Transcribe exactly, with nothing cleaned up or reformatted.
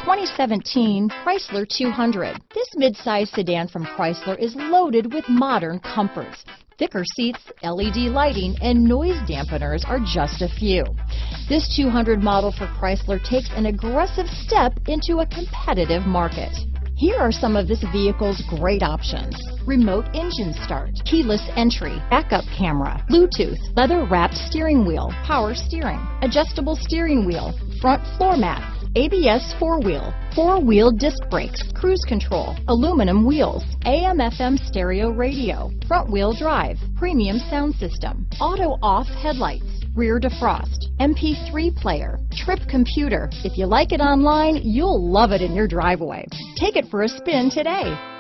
twenty seventeen Chrysler two hundred. This midsize sedan from Chrysler is loaded with modern comforts. Thicker seats, L E D lighting, and noise dampeners are just a few. This two hundred model for Chrysler takes an aggressive step into a competitive market. Here are some of this vehicle's great options: remote engine start, keyless entry, backup camera, Bluetooth, leather-wrapped steering wheel, power steering, adjustable steering wheel, front floor mats, A B S four-wheel, four-wheel disc brakes, cruise control, aluminum wheels, A M F M stereo radio, front-wheel drive, premium sound system, auto-off headlights, rear defrost, M P three player, trip computer. If you like it online, you'll love it in your driveway. Take it for a spin today.